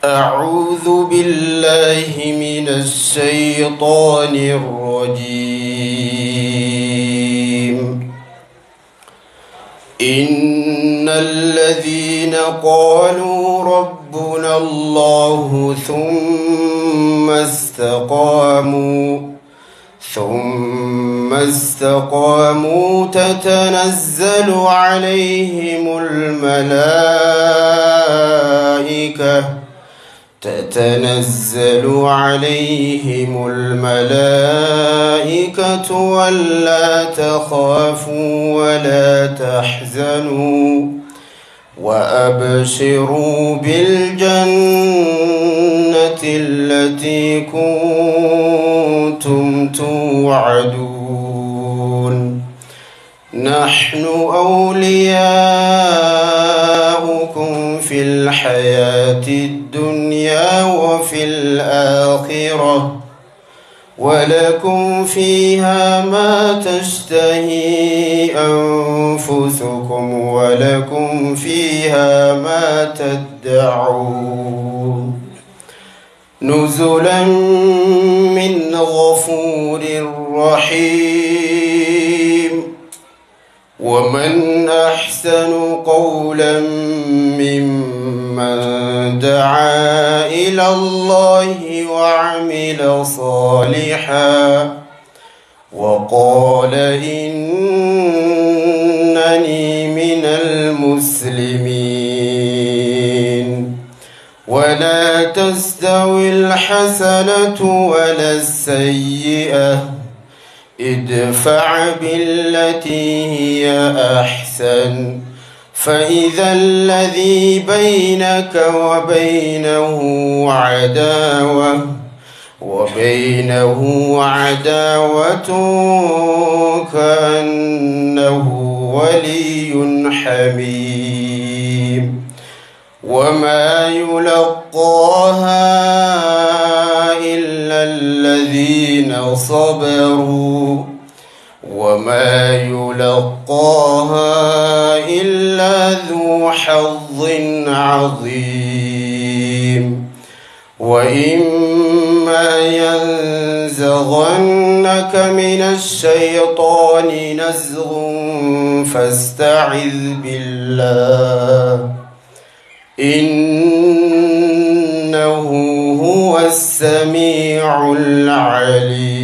أعوذ بالله من الشيطان الرجيم. إن الذين قالوا ربنا الله ثم استقاموا تتنزل عليهم الملائكة ولا تخافوا ولا تحزنوا وأبشروا بالجنة التي كنتم توعدون. نحن أولياؤكم في الحياة الدنيا وفي الآخرة ولكم فيها ما تشتهي أنفسكم ولكم فيها ما تدعون. نزلا من غفور رحيم. ومن أحسن قولا ممن دعا إلى الله وعمل صالحا وقال إنني من المسلمين. ولا تستوي الحسنة ولا السيئة، ادفع بالتي هي أحسن فإذا الذي بينك وبينه عداوة كأنه ولي حميم. وما يلقاها إلا الذين صبروا وما يلقاها إلا ذو حظ عظيم. وإما ينزغنك من الشيطان نزغ فاستعذ بالله إنه هو السميع العليم.